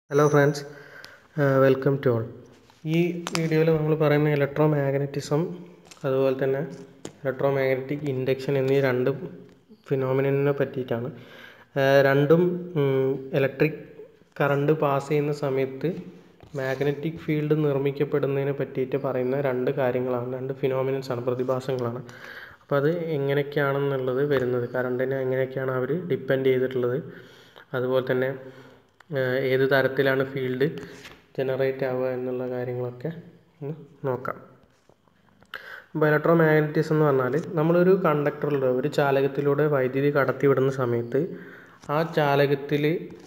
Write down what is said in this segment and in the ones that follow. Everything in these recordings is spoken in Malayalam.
Hello friends, welcome to all. ഈ വീഡിയോയിൽ നമ്മൾ പറയുന്ന ഇലക്ട്രോമാഗ്നറ്റിസം അതുപോലെ തന്നെ ഇലക്ട്രോമാഗ്നറ്റിക് ഇൻഡക്ഷൻ എന്നീ രണ്ട് ഫിനോമിനനെ പറ്റിയിട്ടാണ്. രണ്ടും ഇലക്ട്രിക് കറണ്ട് പാസ് ചെയ്യുന്ന സമയത്ത് മാഗ്നറ്റിക് ഫീൽഡ് നിർമ്മിക്കപ്പെടുന്നതിനെ പറ്റിയിട്ട് പറയുന്ന രണ്ട് കാര്യങ്ങളാണ്, രണ്ട് ഫിനോമിനൻസാണ്, പ്രതിഭാസങ്ങളാണ്. അപ്പോൾ അത് എങ്ങനെയൊക്കെയാണെന്നുള്ളത് വരുന്നത്, കറണ്ടിനെ എങ്ങനെയൊക്കെയാണ് അവർ ഡിപ്പെൻഡ് ചെയ്തിട്ടുള്ളത്, അതുപോലെ തന്നെ ഏത് തരത്തിലാണ് ഫീൽഡ് ജനറേറ്റ് ആവുക എന്നുള്ള കാര്യങ്ങളൊക്കെ ഒന്ന് നോക്കാം. അപ്പോൾ ഇലക്ട്രോമാഗ്നറ്റിസം എന്ന് പറഞ്ഞാൽ നമ്മളൊരു കണ്ടക്ടറിലൂടെ, ഒരു ചാലകത്തിലൂടെ വൈദ്യുതി കടത്തിവിടുന്ന സമയത്ത് ആ ചാലകത്തിൽ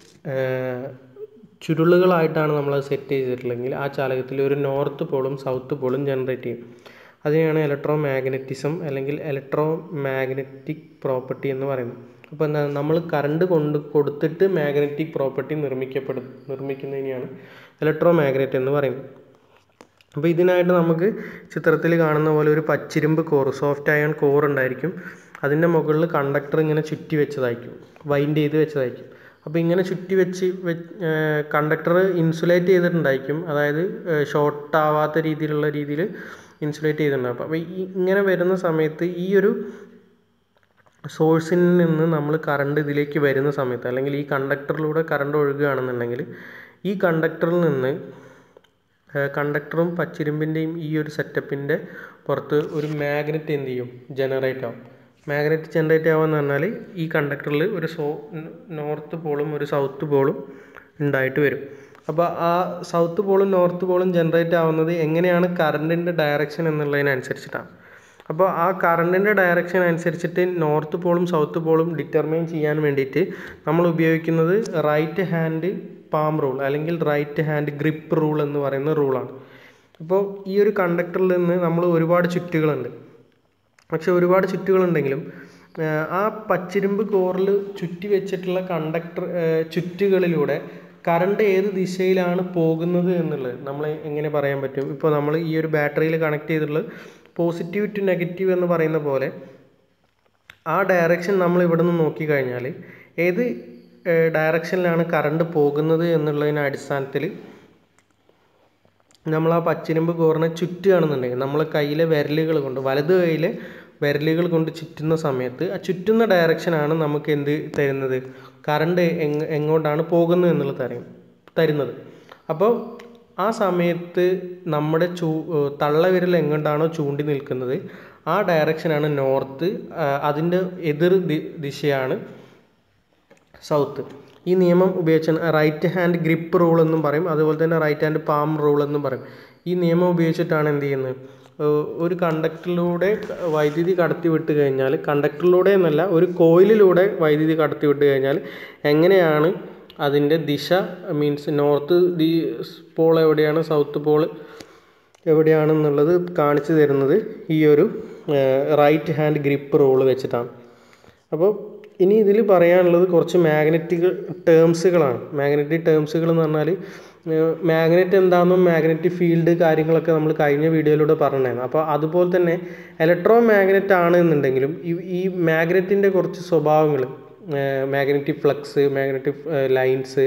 ചുരുളുകളായിട്ടാണ് നമ്മളത് സെറ്റ് ചെയ്തിട്ടുള്ളതെങ്കിൽ ആ ചാലകത്തിൽ ഒരു നോർത്ത് പോളും സൗത്ത് പോളും ജനറേറ്റ് ചെയ്യും. അതിനെയാണ് ഇലക്ട്രോമാഗ്നറ്റിസം അല്ലെങ്കിൽ ഇലക്ട്രോമാഗ്നറ്റിക് പ്രോപ്പർട്ടി എന്ന് പറയുന്നത്. അപ്പോൾ എന്താ, നമ്മൾ കറണ്ട് കൊടുത്തിട്ട് മാഗ്നറ്റിക് പ്രോപ്പർട്ടി നിർമ്മിക്കുന്നതിനെയാണ് ഇലക്ട്രോമാഗ്നറ്റ് എന്ന് പറയുന്നത്. അപ്പോൾ ഇതിനായിട്ട് നമുക്ക് ചിത്രത്തിൽ കാണുന്ന പോലെ ഒരു പച്ചിരുമ്പ് കോർ, സോഫ്റ്റ് അയൺ കോർ ഉണ്ടായിരിക്കും. അതിൻ്റെ മുകളിൽ കണ്ടക്ടർ ഇങ്ങനെ ചുറ്റി വെച്ചതായിരിക്കും, വൈൻഡ് ചെയ്ത് വെച്ചതായിരിക്കും. അപ്പോൾ ഇങ്ങനെ ചുറ്റി വെച്ച് കണ്ടക്ടർ ഇൻസുലേറ്റ് ചെയ്തിട്ടുണ്ടായിരിക്കും, അതായത് ഷോർട്ട് ആവാത്ത രീതിയിൽ ഇൻസുലേറ്റ് ചെയ്തിട്ടുണ്ടാകും. അപ്പോൾ ഇങ്ങനെ വരുന്ന സമയത്ത് ഈ ഒരു സോഴ്സിൽ നിന്ന് നമ്മൾ കറണ്ട് ഇതിലേക്ക് വരുന്ന സമയത്ത്, അല്ലെങ്കിൽ ഈ കണ്ടക്ടറിലൂടെ കറണ്ട് ഒഴുകുകയാണെന്നുണ്ടെങ്കിൽ ഈ കണ്ടക്ടറിൽ നിന്ന് കണ്ടക്ടറും പച്ചിരുമ്പിൻ്റെയും ഈ ഒരു സെറ്റപ്പിൻ്റെ പുറത്ത് ഒരു മാഗ്നറ്റ് എന്ത് ചെയ്യും, ജനറേറ്റ് ആവും. മാഗ്നറ്റ് ജനറേറ്റ് ആവുമെന്ന് പറഞ്ഞാൽ ഈ കണ്ടക്ടറിൽ ഒരു നോർത്ത് പോളും ഒരു സൗത്ത് പോളും ഉണ്ടായിട്ട് വരും. അപ്പോൾ ആ സൗത്ത് പോളും നോർത്ത് പോളും ജനറേറ്റ് ആവുന്നത് എങ്ങനെയാണ്, കറണ്ടിൻ്റെ ഡയറക്ഷൻ എന്നുള്ളതിനനുസരിച്ചിട്ടാണ്. അപ്പോൾ ആ കറണ്ടിൻ്റെ ഡയറക്ഷൻ അനുസരിച്ചിട്ട് നോർത്ത് പോളും സൗത്ത് പോളും ഡിറ്റർമൈൻ ചെയ്യാൻ വേണ്ടിയിട്ട് നമ്മൾ ഉപയോഗിക്കുന്നത് റൈറ്റ് ഹാൻഡ് പാം റൂൾ അല്ലെങ്കിൽ റൈറ്റ് ഹാൻഡ് ഗ്രിപ്പ് റൂൾ എന്ന് പറയുന്ന റൂളാണ്. അപ്പോൾ ഈ ഒരു കണ്ടക്ടറിൽ നിന്ന് നമ്മൾ ഒരുപാട് ചുറ്റുകളുണ്ട്. പക്ഷെ ഒരുപാട് ചുറ്റുകളുണ്ടെങ്കിലും ആ പച്ചിരുമ്പ് കോറിൽ ചുറ്റി വെച്ചിട്ടുള്ള ചുറ്റുകളിലൂടെ കറണ്ട് ഏത് ദിശയിലാണ് പോകുന്നത് എന്നുള്ളത് നമ്മൾ എങ്ങനെ പറയാൻ പറ്റും? ഇപ്പോൾ നമ്മൾ ഈ ഒരു ബാറ്ററിയിൽ കണക്ട് ചെയ്തിട്ടുള്ളത് പോസിറ്റീവ് ടു നെഗറ്റീവ് എന്ന് പറയുന്ന പോലെ ആ ഡയറക്ഷൻ നമ്മൾ ഇവിടെ നിന്ന് നോക്കിക്കഴിഞ്ഞാൽ ഏത് ഡയറക്ഷനിലാണ് കറണ്ട് പോകുന്നത് എന്നുള്ളതിൻ്റെ അടിസ്ഥാനത്തിൽ നമ്മൾ ആ പച്ചിരുമ്പ് കോറിനെ ചുറ്റുകയാണെന്നുണ്ടെങ്കിൽ നമ്മളെ കയ്യിലെ വിരലുകൾ കൊണ്ട്, വലത് കൈയിലെ വിരലുകൾ കൊണ്ട് ചുറ്റുന്ന സമയത്ത് ആ ചുറ്റുന്ന ഡയറക്ഷനാണ് നമുക്ക് എന്ത് തരുന്നത്, കറണ്ട് എങ്ങോട്ടാണ് പോകുന്നത് എന്നുള്ളത് തരുന്നത്. അപ്പോൾ ആ സമയത്ത് നമ്മുടെ തള്ളവിരൽ എങ്ങോട്ടാണോ ചൂണ്ടി നിൽക്കുന്നത് ആ ഡയറക്ഷനാണ് നോർത്ത്, അതിൻ്റെ എതിർ ദിശയാണ് സൗത്ത്. ഈ നിയമം ഉപയോഗിച്ചാണ് റൈറ്റ് ഹാൻഡ് ഗ്രിപ്പ് റൂൾ എന്നും പറയും, അതുപോലെ തന്നെ റൈറ്റ് ഹാൻഡ് പാം റൂൾ എന്നും പറയും. ഈ നിയമം ഉപയോഗിച്ചിട്ടാണ് എന്ത് ചെയ്യുന്നത്, ഒരു കണ്ടക്ടറിലൂടെ വൈദ്യുതി കടത്തി വിട്ട് കഴിഞ്ഞാൽ, കണ്ടക്ടറിലൂടെ എന്നല്ല ഒരു കോയിലിലൂടെ വൈദ്യുതി കടത്തി വിട്ട് കഴിഞ്ഞാൽ എങ്ങനെയാണ് അതിൻ്റെ ദിശ, മീൻസ് നോർത്ത് പോൾ എവിടെയാണ് സൗത്ത് പോൾ എവിടെയാണെന്നുള്ളത് കാണിച്ചു തരുന്നത് ഈ ഒരു റൈറ്റ് ഹാൻഡ് ഗ്രിപ്പ് റൂള് വെച്ചിട്ടാണ്. അപ്പോൾ ഇനി ഇതിൽ പറയാനുള്ളത് കുറച്ച് മാഗ്നറ്റിക് ടേംസുകളാണ്. മാഗ്നറ്റിക് ടേംസുകൾ എന്ന് പറഞ്ഞാൽ മാഗ്നറ്റ് എന്താണെന്നും മാഗ്നറ്റിക് ഫീൽഡ് കാര്യങ്ങളൊക്കെ നമ്മൾ കഴിഞ്ഞ വീഡിയോയിലൂടെ പറഞ്ഞായിരുന്നു. അപ്പോൾ അതുപോലെ തന്നെ ഇലക്ട്രോ മാഗ്നറ്റ് ആണ് എന്നുണ്ടെങ്കിലും ഈ മാഗ്നറ്റിൻ്റെ കുറച്ച് സ്വഭാവങ്ങൾ, magnetic flux, magnetic lines,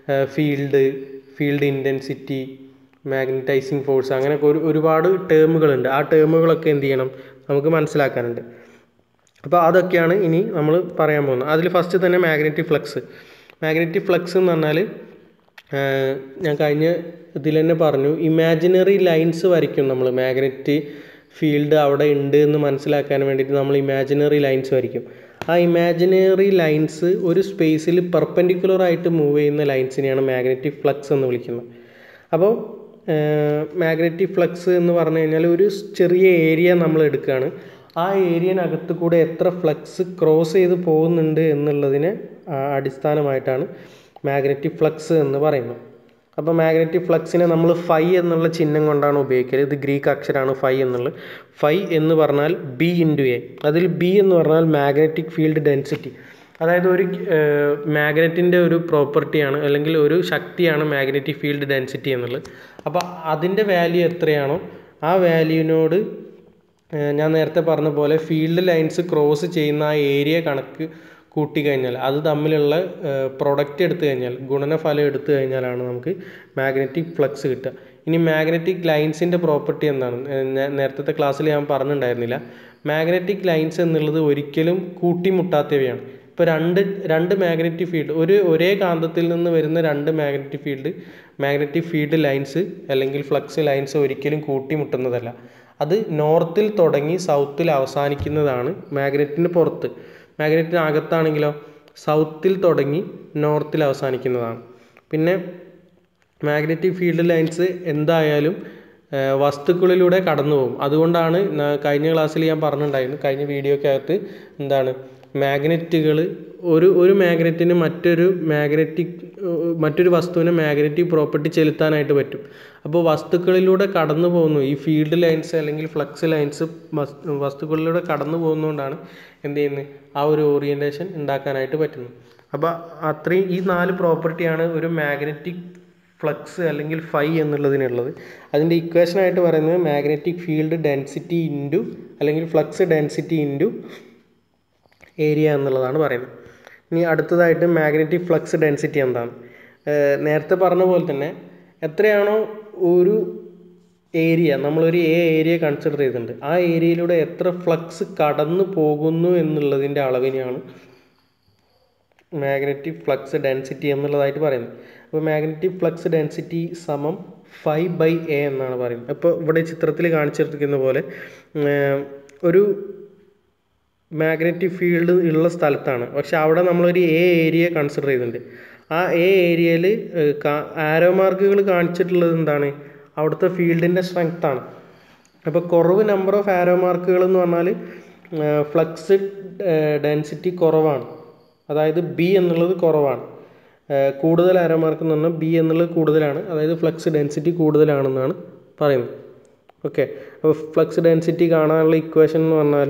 field intensity, magnetising force, അങ്ങനെയൊക്കെ ഒരുപാട് ടേമുകളുണ്ട്. ആ ടേമുകളൊക്കെ എന്ത് ചെയ്യണം, നമുക്ക് മനസ്സിലാക്കാനുണ്ട്. അപ്പോൾ അതൊക്കെയാണ് ഇനി നമ്മൾ പറയാൻ പോകുന്നത്. അതിൽ ഫസ്റ്റ് തന്നെ മാഗ്നറ്റിക് ഫ്ലക്സ് എന്ന് പറഞ്ഞാൽ ഞാൻ കഴിഞ്ഞ ഇതിൽ തന്നെ പറഞ്ഞു, ഇമാജിനറി ലൈൻസ് വരയ്ക്കും നമ്മൾ. മാഗ്നറ്റ് ഫീൽഡ് അവിടെ ഉണ്ട് എന്ന് മനസ്സിലാക്കാൻ വേണ്ടിയിട്ട് നമ്മൾ ഇമാജിനറി ലൈൻസ് വരയ്ക്കും. ആ ഇമാജിനറി ലൈൻസ് ഒരു സ്പേസിൽ പെർപെൻഡിക്കുലറായിട്ട് മൂവ് ചെയ്യുന്ന ലൈൻസിനെയാണ് മാഗ്നറ്റിക് ഫ്ലക്സ് എന്ന് വിളിക്കുന്നത്. അപ്പോൾ മാഗ്നറ്റിക് ഫ്ലക്സ് എന്ന് പറഞ്ഞു കഴിഞ്ഞാൽ ഒരു ചെറിയ ഏരിയ നമ്മൾ എടുക്കുകയാണ്, ആ ഏരിയനകത്ത് കൂടെ എത്ര ഫ്ലക്സ് ക്രോസ് ചെയ്ത് പോകുന്നുണ്ട് എന്നുള്ളതിനെ അടിസ്ഥാനമായിട്ടാണ് മാഗ്നറ്റിക് ഫ്ലക്സ് എന്ന് പറയുന്നത്. അപ്പോൾ മാഗ്നറ്റിക് ഫ്ലക്സിനെ നമ്മൾ ഫൈ എന്നുള്ള ചിഹ്നം കൊണ്ടാണ് ഉപയോഗിക്കല്. ഇത് ഗ്രീക്ക് അക്ഷരമാണ് ഫൈ എന്നുള്ളത്. ഫൈ എന്ന് പറഞ്ഞാൽ ബി ഇൻറ്റു എ. അതിൽ ബി എന്ന് പറഞ്ഞാൽ മാഗ്നറ്റിക് ഫീൽഡ് ഡെൻസിറ്റി, അതായത് ഒരു മാഗ്നറ്റിൻ്റെ ഒരു പ്രോപ്പർട്ടിയാണ് അല്ലെങ്കിൽ ഒരു ശക്തിയാണ് മാഗ്നറ്റിക് ഫീൽഡ് ഡെൻസിറ്റി എന്നുള്ളത്. അപ്പോൾ അതിൻ്റെ വാല്യൂ എത്രയാണോ ആ വാല്യൂവിനോട് ഞാൻ നേരത്തെ പറഞ്ഞ പോലെ ഫീൽഡ് ലൈൻസ് ക്രോസ് ചെയ്യുന്ന ആ ഏരിയ കണക്ക് കൂട്ടിക്കഴിഞ്ഞാൽ അത് തമ്മിലുള്ള പ്രൊഡക്റ്റ് എടുത്തു കഴിഞ്ഞാൽ ഗുണനഫലം എടുത്തു കഴിഞ്ഞാലാണ് നമുക്ക് മാഗ്നറ്റിക് ഫ്ലക്സ് കിട്ടുക. ഇനി മാഗ്നറ്റിക് ലൈൻസിൻ്റെ പ്രോപ്പർട്ടി എന്താണ്? നേരത്തെ ക്ലാസ്സിൽ ഞാൻ പറഞ്ഞിട്ടുണ്ടായിരുന്നില്ല. മാഗ്നറ്റിക് ലൈൻസ് എന്നുള്ളത് ഒരിക്കലും കൂട്ടിമുട്ടാത്തവയാണ്. ഇപ്പോൾ രണ്ട് മാഗ്നറ്റിക് ഫീൽഡ് ഒരേ കാന്തത്തിൽ നിന്ന് വരുന്ന രണ്ട് മാഗ്നറ്റിക് ഫീൽഡ് ലൈൻസ് അല്ലെങ്കിൽ ഫ്ലക്സ് ലൈൻസ് ഒരിക്കലും കൂട്ടിമുട്ടുന്നതല്ല. അത് നോർത്തിൽ തുടങ്ങി സൗത്തിൽ അവസാനിക്കുന്നതാണ്. മാഗ്നറ്റിന് പുറത്ത്, മാഗ്നറ്റിന് അകത്താണെങ്കിലോ സൗത്തിൽ തുടങ്ങി നോർത്തിൽ അവസാനിക്കുന്നതാണ്. പിന്നെ മാഗ്നറ്റിക് ഫീൽഡ് ലൈൻസ് എന്തായാലും വസ്തുക്കളിലൂടെ കടന്നു പോകും. അതുകൊണ്ടാണ് കഴിഞ്ഞ ക്ലാസ്സിൽ ഞാൻ പറഞ്ഞിട്ടുണ്ടായിരുന്നു, കഴിഞ്ഞ വീഡിയോക്കകത്ത് എന്താണ് മാഗ്നറ്റുകൾ ഒരു മാഗ്നറ്റിന് മറ്റൊരു വസ്തുവിനെ മാഗ്നറ്റിക് പ്രോപ്പർട്ടി ചെലുത്താനായിട്ട് പറ്റും. അപ്പോൾ വസ്തുക്കളിലൂടെ കടന്നു പോകുന്നു ഈ ഫീൽഡ് ലൈൻസ് അല്ലെങ്കിൽ ഫ്ലക്സ് ലൈൻസ് വസ്തുക്കളിലൂടെ കടന്നു പോകുന്നതുകൊണ്ടാണ് എന്ത് ചെയ്യുന്നത് ആ ഒരു ഓറിയൻറ്റേഷൻ ഉണ്ടാക്കാനായിട്ട് പറ്റുന്നത്. അപ്പോൾ അത്രയും ഈ 4 പ്രോപ്പർട്ടിയാണ് ഒരു മാഗ്നറ്റിക് ഫ്ലക്സ് അല്ലെങ്കിൽ ഫൈ എന്നുള്ളതിനുള്ളത്. അതിൻ്റെ ഇക്വേഷനായിട്ട് പറയുന്നത് മാഗ്നറ്റിക് ഫീൽഡ് ഡെൻസിറ്റി ഇൻറ്റു അല്ലെങ്കിൽ ഫ്ലക്സ് ഡെൻസിറ്റി ഇൻറ്റു ഏരിയ എന്നുള്ളതാണ് പറയുന്നത്. ഇനി അടുത്തതായിട്ട് മാഗ്നറ്റിക് ഫ്ലക്സ് ഡെൻസിറ്റി എന്താണ്? നേരത്തെ പറഞ്ഞ പോലെ തന്നെ എത്രയാണോ ഒരു ഏരിയ, നമ്മളൊരു ഏരിയ കൺസിഡർ ചെയ്തിട്ടുണ്ട്, ആ ഏരിയയിലൂടെ എത്ര ഫ്ലക്സ് കടന്നു പോകുന്നു എന്നുള്ളതിൻ്റെ അളവിനെയാണ് മാഗ്നറ്റിക് ഫ്ലക്സ് ഡെൻസിറ്റി എന്നുള്ളതായിട്ട് പറയുന്നത്. അപ്പോൾ മാഗ്നറ്റിക് ഫ്ലക്സ് ഡെൻസിറ്റി സമം 5/A എന്നാണ് പറയുന്നത്. അപ്പോൾ ഇവിടെ ചിത്രത്തിൽ കാണിച്ചിരിക്കുന്ന പോലെ ഒരു മാഗ്നറ്റിക് ഫീൽഡ് ഉള്ള സ്ഥലത്താണ്, പക്ഷെ അവിടെ നമ്മളൊരു ഏരിയ കൺസിഡർ ചെയ്തിട്ടുണ്ട്. ആ ഏരിയയിൽ ആരോ മാർക്കുകൾ കാണിച്ചിട്ടുള്ളത് എന്താണ്? അവിടുത്തെ ഫീൽഡിൻ്റെ സ്ട്രെങ്ത് ആണ്. അപ്പോൾ കുറവ് നമ്പർ ഓഫ് ആരോ മാർക്കുകൾ എന്ന് പറഞ്ഞാൽ ഫ്ലക്സ് ഡെൻസിറ്റി കുറവാണ്, അതായത് ബി എന്നുള്ളത് കുറവാണ്. കൂടുതൽ ആരോ മാർക്ക് എന്ന് പറഞ്ഞാൽ ബി എന്നുള്ളത് കൂടുതലാണ്, അതായത് ഫ്ലക്സ് ഡെൻസിറ്റി കൂടുതലാണെന്നാണ് പറയുന്നത്. ഓക്കെ, അപ്പോൾ ഫ്ലക്സ് ഡെൻസിറ്റി കാണാനുള്ള ഇക്വേഷൻ എന്ന് പറഞ്ഞാൽ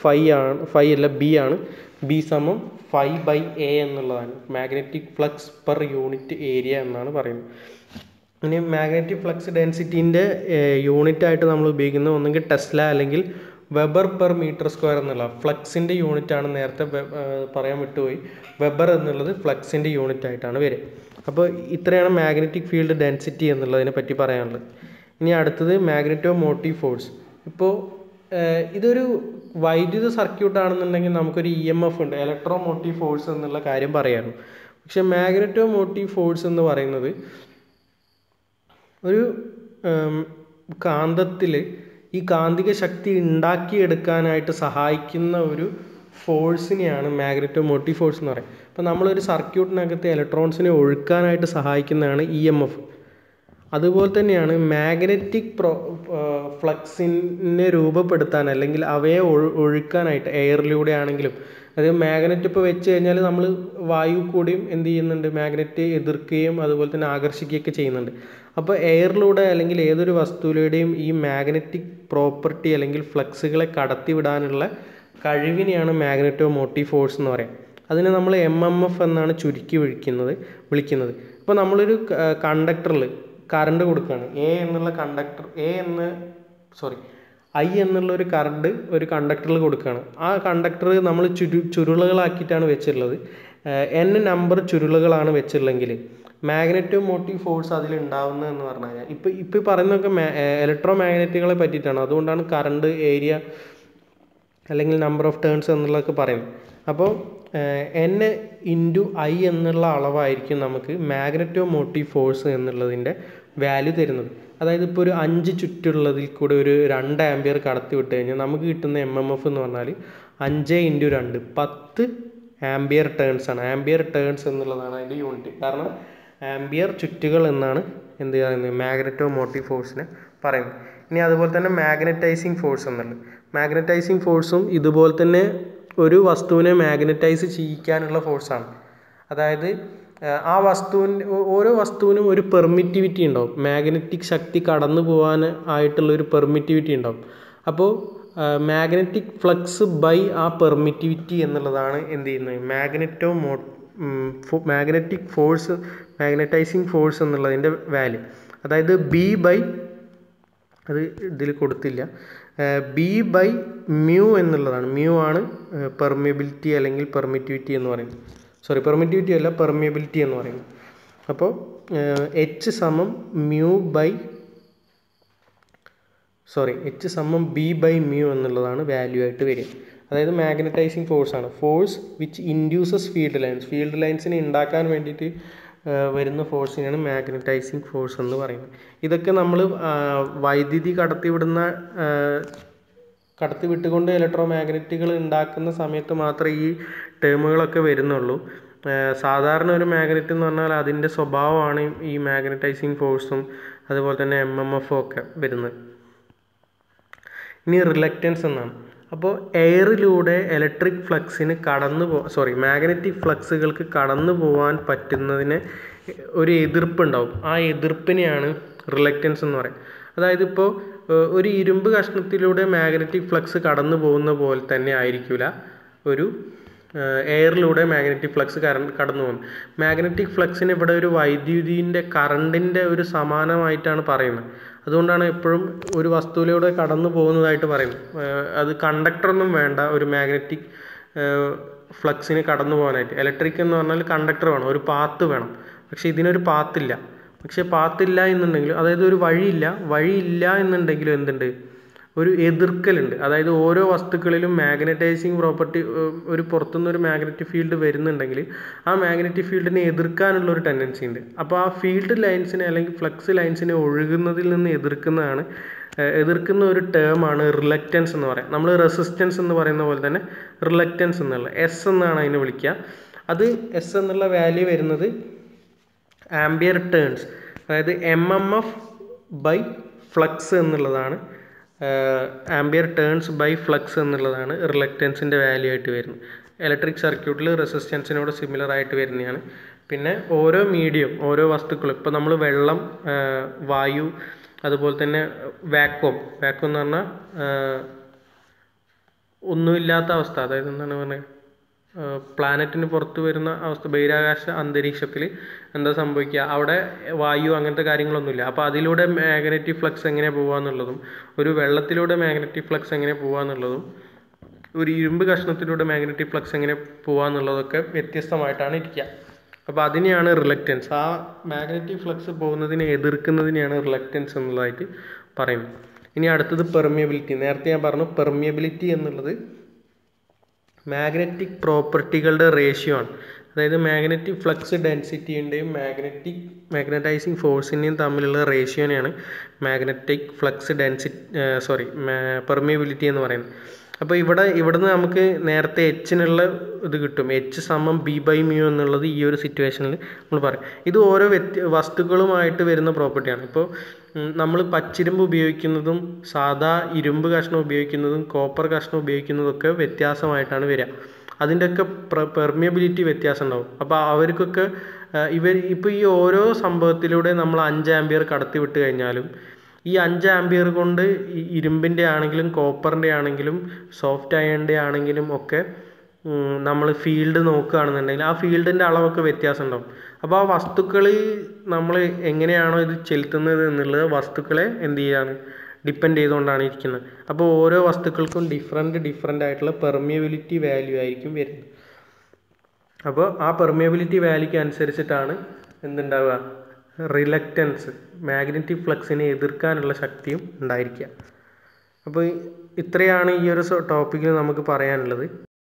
ബി ആണ്. ബി സമം 5/A എന്നുള്ളതാണ് magnetic flux per unit area എന്നാണ് പറയുന്നത്. ഇനി മാഗ്നറ്റിക് ഫ്ലക്സ് ഡെൻസിറ്റീൻ്റെ യൂണിറ്റായിട്ട് നമ്മൾ ഉപയോഗിക്കുന്നത് ഒന്നെങ്കിൽ ടെസ്ല അല്ലെങ്കിൽ വെബർ പെർ മീറ്റർ സ്ക്വയർ എന്നുള്ള ഫ്ലക്സിൻ്റെ യൂണിറ്റാണ്. നേരത്തെ പറയാൻ വിട്ടുപോയി, വെബർ എന്നുള്ളത് ഫ്ലക്സിൻ്റെ യൂണിറ്റ് ആയിട്ടാണ് വരിക. അപ്പോൾ ഇത്രയാണ് മാഗ്നറ്റിക് ഫീൽഡ് ഡെൻസിറ്റി എന്നുള്ളതിനെ പറ്റി പറയാനുള്ളത്. ഇനി അടുത്തത് മാഗ്നറ്റോ മോട്ടീവ് ഫോഴ്സ്. ഇപ്പോൾ ഇതൊരു വൈദ്യുത സർക്യൂട്ടാണെന്നുണ്ടെങ്കിൽ നമുക്കൊരു EMF ഉണ്ട്, ഇലക്ട്രോ മോട്ടീവ് ഫോഴ്സ് എന്നുള്ള കാര്യം പറയാറുണ്ട്. പക്ഷെ മാഗ്നറ്റോ മോട്ടീവ് ഫോഴ്സ് എന്ന് പറയുന്നത് ഒരു കാന്തത്തിൽ ഈ കാന്തിക ശക്തി ഉണ്ടാക്കിയെടുക്കാനായിട്ട് സഹായിക്കുന്ന ഒരു ഫോഴ്സിനെയാണ് മാഗ്നറ്റോ മോട്ടീവ് ഫോഴ്സ് എന്ന് പറയുന്നത്. അപ്പോൾ നമ്മളൊരു സർക്യൂട്ടിനകത്ത് ഇലക്ട്രോൺസിനെ ഒഴുക്കാനായിട്ട് സഹായിക്കുന്നതാണ് EMF. അതുപോലെ തന്നെയാണ് മാഗ്നറ്റിക് ഫ്ലക്സിനെ രൂപപ്പെടുത്താൻ അല്ലെങ്കിൽ അവയെ ഒഴുക്കാനായിട്ട് എയറിലൂടെ ആണെങ്കിലും, അതായത് മാഗ്നറ്റ് ഇപ്പോൾ വെച്ച് കഴിഞ്ഞാൽ നമ്മൾ വായു കൂടിയും എന്ത് ചെയ്യുന്നുണ്ട്, മാഗ്നറ്റ് എതിർക്കുകയും അതുപോലെ തന്നെ ആകർഷിക്കുകയൊക്കെ ചെയ്യുന്നുണ്ട്. അപ്പോൾ എയറിലൂടെ അല്ലെങ്കിൽ ഏതൊരു വസ്തുവിലൂടെയും ഈ മാഗ്നറ്റിക് പ്രോപ്പർട്ടി അല്ലെങ്കിൽ ഫ്ലക്സുകളെ കടത്തിവിടാനുള്ള കഴിവിനെയാണ് മാഗ്നറ്റോ മോട്ടീവ് ഫോഴ്സ് എന്ന് പറയുന്നത്. അതിനെ നമ്മൾ MMF എന്നാണ് ചുരുക്കി വിളിക്കുന്നത്. ഇപ്പോൾ നമ്മളൊരു കണ്ടക്ടറിൽ കറണ്ട് കൊടുക്കുകയാണ്, I എന്നുള്ള ഒരു കറണ്ട് ഒരു കണ്ടക്ടറിൽ കൊടുക്കുകയാണ്. ആ കണ്ടക്ടർ നമ്മൾ ചുരുളുകളാക്കിയിട്ടാണ് വെച്ചിട്ടുള്ളത്. N നമ്പർ ചുരുളുകളാണ് വെച്ചിട്ടുള്ളെങ്കിൽ മാഗ്നറ്റോ മോട്ടീവ് ഫോഴ്സ് അതിലുണ്ടാവുന്നത് എന്ന് പറഞ്ഞു കഴിഞ്ഞാൽ ഇപ്പോൾ പറയുന്നതൊക്കെ ഇലക്ട്രോ മാഗ്നറ്റുകളെ പറ്റിയിട്ടാണ്. അതുകൊണ്ടാണ് കറണ്ട്, ഏരിയ അല്ലെങ്കിൽ നമ്പർ ഓഫ് ടേൺസ് എന്നുള്ളതൊക്കെ പറയുന്നത്. അപ്പോൾ N/I എന്നുള്ള അളവായിരിക്കും നമുക്ക് മാഗ്നറ്റോ മോട്ടീവ് ഫോഴ്സ് എന്നുള്ളതിൻ്റെ വാല്യൂ തരുന്നത്. അതായത് ഇപ്പോൾ ഒരു 5 ചുറ്റുള്ളതിൽ കൂടെ ഒരു 2 ആംപിയർ കടത്തി വിട്ട് കഴിഞ്ഞാൽ നമുക്ക് കിട്ടുന്ന MMF എന്ന് പറഞ്ഞാൽ 5 × 2 10 ആംപിയർ ടേൺസ് ആണ്. ആംപിയർ ടേൺസ് എന്നുള്ളതാണ് അതിൻ്റെ യൂണിറ്റ്. കാരണം ആംപിയർ ചുറ്റുകൾ എന്നാണ് എന്ത് പറയുന്നത് മാഗ്നറ്റോ മോട്ടീവ് ഫോഴ്സിനെ പറയുന്നത്. ഇനി അതുപോലെ തന്നെ മാഗ്നറ്റൈസിങ് ഫോഴ്സ് എന്നുള്ളത്, മാഗ്നറ്റൈസിങ് ഫോഴ്സും ഇതുപോലെ തന്നെ ഒരു വസ്തുവിനെ മാഗ്നറ്റൈസ് ചെയ്യിക്കാനുള്ള ഫോഴ്സാണ്. അതായത് ആ ഓരോ വസ്തുവിനും ഒരു പെർമിറ്റിവിറ്റി ഉണ്ടാവും, മാഗ്നറ്റിക് ശക്തി കടന്നു പോകാൻ ആയിട്ടുള്ളൊരു പെർമിറ്റിവിറ്റി ഉണ്ടാവും. അപ്പോൾ മാഗ്നറ്റിക് ഫ്ലക്സ് ബൈ ആ പെർമിറ്റിവിറ്റി എന്നുള്ളതാണ് എന്ത് ചെയ്യുന്നത് മാഗ്നറ്റിക് ഫോഴ്സ്, മാഗ്നറ്റൈസിങ് ഫോഴ്സ് എന്നുള്ളതിൻ്റെ വാല്യൂ. അതായത് B/, അത് ഇതിൽ കൊടുത്തില്ല, B/μ എന്നുള്ളതാണ്. മ്യൂ ആണ് പെർമിയബിലിറ്റി അല്ലെങ്കിൽ പെർമിറ്റിവിറ്റി എന്ന് പറയുന്നത്. പെർമിറ്റിവിറ്റി അല്ല, പെർമിയബിലിറ്റി എന്ന് പറയുന്നത്. അപ്പോൾ H സമം B/μ എന്നുള്ളതാണ് വാല്യൂ ആയിട്ട് വരിക. അതായത് മാഗ്നറ്റൈസിങ് ഫോഴ്സ് ആണ്. ഫോഴ്സ് വിച്ച് ഇൻഡ്യൂസസ് ഫീൽഡ് ലൈൻസിനെ ഉണ്ടാക്കാൻ വേണ്ടിയിട്ട് വരുന്ന ഫോഴ്സിനാണ് മാഗ്നറ്റൈസിങ് ഫോഴ്സ് എന്ന് പറയുന്നത്. ഇതൊക്കെ നമ്മൾ വൈദ്യുതി കടത്തിവിട്ടുകൊണ്ട് ഇലക്ട്രോ മാഗ്നറ്റുകൾ ഉണ്ടാക്കുന്ന സമയത്ത് മാത്രമേ ഈ ടേമുകളൊക്കെ വരുന്നുള്ളൂ. സാധാരണ ഒരു മാഗ്നറ്റ് എന്ന് പറഞ്ഞാൽ അതിൻ്റെ സ്വഭാവമാണ് ഈ മാഗ്നറ്റൈസിങ് ഫോഴ്സും അതുപോലെ തന്നെ MMF ഒക്കെ വരുന്നത്. ഇനി റിലക്റ്റൻസ് എന്നാണ്. അപ്പോൾ എയറിലൂടെ ഇലക്ട്രിക് ഫ്ലക്സിന് മാഗ്നറ്റിക് ഫ്ലക്സുകൾക്ക് കടന്നു പോകാൻ പറ്റുന്നതിന് ഒരു എതിർപ്പുണ്ടാവും. ആ എതിർപ്പിനെയാണ് റിലക്റ്റൻസ് എന്ന് പറയുന്നത്. അതായത് ഇപ്പോൾ ഒരു ഇരുമ്പ് കഷ്ണത്തിലൂടെ മാഗ്നറ്റിക് ഫ്ലക്സ് കടന്നു പോകുന്ന പോലെ തന്നെ ആയിരിക്കില്ല ഒരു എയറിലൂടെ മാഗ്നറ്റിക് ഫ്ലക്സ് കടന്നു പോകുന്നത്. മാഗ്നറ്റിക് ഫ്ലക്സിന് ഇവിടെ ഒരു വൈദ്യുതിൻ്റെ കറണ്ടിൻ്റെ ഒരു സമാനമായിട്ടാണ് പറയുന്നത്. അതുകൊണ്ടാണ് എപ്പോഴും ഒരു വസ്തുവിലൂടെ കടന്നു പോകുന്നതായിട്ട് പറയുന്നത്. അത് കണ്ടക്ടറൊന്നും വേണ്ട ഒരു മാഗ്നറ്റിക് ഫ്ലക്സിന് കടന്നു പോകാനായിട്ട്. ഇലക്ട്രിക് എന്ന് പറഞ്ഞാൽ കണ്ടക്ടർ വേണം, ഒരു പാത്ത് വേണം. പക്ഷേ ഇതിനൊരു പാത്തില്ല. എന്നുണ്ടെങ്കിൽ, അതായത് ഒരു വഴിയില്ല എന്നുണ്ടെങ്കിലും എന്തുണ്ട്, ഒരു എതിർക്കലുണ്ട്. അതായത് ഓരോ വസ്തുക്കളിലും മാഗ്നറ്റൈസിങ് പ്രോപ്പർട്ടി, ഒരു പുറത്തുനിന്നൊരു മാഗ്നറ്റിക് ഫീൽഡ് വരുന്നുണ്ടെങ്കിൽ ആ മാഗ്നറ്റിക് ഫീൽഡിനെ എതിർക്കാനുള്ള ഒരു ടെൻഡൻസി ഉണ്ട്. അപ്പോൾ ആ ഫീൽഡ് ലൈൻസിനെ അല്ലെങ്കിൽ ഫ്ലക്സ് ലൈൻസിനെ ഒഴുകുന്നതിൽ നിന്ന് എതിർക്കുന്ന ഒരു ടേമാണ് റിലക്റ്റൻസ് എന്ന് പറയുന്നത്. നമ്മൾ റെസിസ്റ്റൻസ് എന്ന് പറയുന്ന പോലെ തന്നെ റിലക്റ്റൻസ് എന്നുള്ള എസ് എന്നാണ് അതിനെ വിളിക്കുക. അത് എസ് എന്നുള്ള വാല്യൂ വരുന്നത് ആംബിയർ ടേൺസ്, അതായത് MMF/ഫ്ലക്സ് എന്നുള്ളതാണ്. ആംബിയർ ടേൺസ് ബൈ ഫ്ലക്സ് എന്നുള്ളതാണ് റിലക്റ്റൻസിൻ്റെ വാല്യൂ ആയിട്ട് വരുന്നത്. ഇലക്ട്രിക് സർക്യൂട്ടിൽ റെസിസ്റ്റൻസിനോട് സിമിലർ ആയിട്ട് വരുന്നതാണ്. പിന്നെ ഓരോ വസ്തുക്കളും, ഇപ്പോൾ നമ്മൾ വെള്ളം, വായു, അതുപോലെ തന്നെ വാക്വം എന്ന് പറഞ്ഞാൽ ഒന്നുമില്ലാത്ത അവസ്ഥ, അതായത് എന്താണ് പറയുക, പ്ലാനറ്റിന് പുറത്ത് വരുന്ന അവസ്ഥ, ബഹിരാകാശ അന്തരീക്ഷത്തിൽ എന്താ സംഭവിക്കുക, അവിടെ വായു അങ്ങനത്തെ കാര്യങ്ങളൊന്നുമില്ല. അപ്പോൾ അതിലൂടെ മാഗ്നറ്റിക് ഫ്ലക്സ് എങ്ങനെ പോകാമെന്നുള്ളതും, ഒരു വെള്ളത്തിലൂടെ മാഗ്നറ്റിക് ഫ്ലക്സ് എങ്ങനെ പോകാമെന്നുള്ളതും, ഒരു ഇരുമ്പ് കഷ്ണത്തിലൂടെ മാഗ്നറ്റിക് ഫ്ലക്സ് എങ്ങനെ പോകാമെന്നുള്ളതൊക്കെ വ്യത്യസ്തമായിട്ടാണ് ഇരിക്കുക. അപ്പോൾ അതിനെയാണ് റിലക്റ്റൻസ്. ആ മാഗ്നറ്റിക് ഫ്ലക്സ് പോകുന്നതിനെ എതിർക്കുന്നതിനെയാണ് റിലക്റ്റൻസ് എന്നുള്ളതായിട്ട് പറയുന്നത്. ഇനി അടുത്തത് പെർമിയബിലിറ്റി. നേരത്തെ ഞാൻ പറഞ്ഞു, പെർമിയബിലിറ്റി എന്നുള്ളത് മാഗ്നറ്റിക് പ്രോപ്പർട്ടികളുടെ റേഷ്യോ ആണ്. അതായത് മാഗ്നറ്റിക് ഫ്ലക്സ് ഡെൻസിറ്റിയുടെയും മാഗ്നറ്റൈസിങ് ഫോഴ്സിൻ്റെയും തമ്മിലുള്ള റേഷ്യോനെയാണ് മാഗ്നറ്റിക് ഫ്ലക്സ് പെർമിയബിലിറ്റി എന്ന് പറയുന്നത്. അപ്പോൾ ഇവിടുന്ന് നമുക്ക് നേരത്തെ എച്ചിനുള്ള ഇത് കിട്ടും. H സമം B/μ എന്നുള്ളത് ഈ ഒരു സിറ്റുവേഷനിൽ നമ്മൾ പറയും. ഇത് ഓരോ വസ്തുക്കളുമായിട്ട് വരുന്ന പ്രോപ്പർട്ടിയാണ്. ഇപ്പോൾ നമ്മൾ പച്ചിരുമ്പ് ഉപയോഗിക്കുന്നതും സാധാ ഇരുമ്പ് കഷ്ണം ഉപയോഗിക്കുന്നതും കോപ്പർ കഷ്ണം ഉപയോഗിക്കുന്നതൊക്കെ വ്യത്യാസമായിട്ടാണ് വരിക. അതിൻ്റെയൊക്കെ പെർമിയബിലിറ്റി വ്യത്യാസം ഉണ്ടാവും. അപ്പോൾ അവർക്കൊക്കെ ഇപ്പോൾ ഈ ഓരോ സംഭവത്തിലൂടെ നമ്മൾ 5 ആംപിയർ കടത്തി വിട്ട് കഴിഞ്ഞാലും ഈ 5 ആംപിയർ കൊണ്ട് ഇരുമ്പിൻ്റെ ആണെങ്കിലും കോപ്പറിൻ്റെ ആണെങ്കിലും സോഫ്റ്റ് അയണിൻ്റെ ആണെങ്കിലും ഒക്കെ നമ്മൾ ഫീൽഡ് നോക്കുകയാണെന്നുണ്ടെങ്കിൽ ആ ഫീൽഡിൻ്റെ അളവൊക്കെ വ്യത്യാസം ഉണ്ടാവും. അപ്പോൾ ആ വസ്തുക്കൾ നമ്മൾ എങ്ങനെയാണോ ഇത് ചെലുത്തുന്നത് എന്നുള്ളത് വസ്തുക്കളെ ഡിപ്പെൻഡ് ചെയ്തുകൊണ്ടാണ് ഇരിക്കുന്നത്. അപ്പോൾ ഓരോ വസ്തുക്കൾക്കും ഡിഫറെൻ്റ് ആയിട്ടുള്ള പെർമിയബിലിറ്റി വാല്യൂ ആയിരിക്കും വരുന്നത്. അപ്പോൾ ആ പെർമിയബിലിറ്റി വാല്യൂക്ക് അനുസരിച്ചിട്ടാണ് എന്തുണ്ടാവുക, റിലക്റ്റൻസ്, മാഗ്നറ്റിക് ഫ്ലക്സിനെ എതിർക്കാനുള്ള ശക്തിയും ഉണ്ടായിരിക്കുക. അപ്പോൾ ഇത്രയാണ് ഈ ഒരു ടോപ്പിക്കിൽ നമുക്ക് പറയാനുള്ളത്.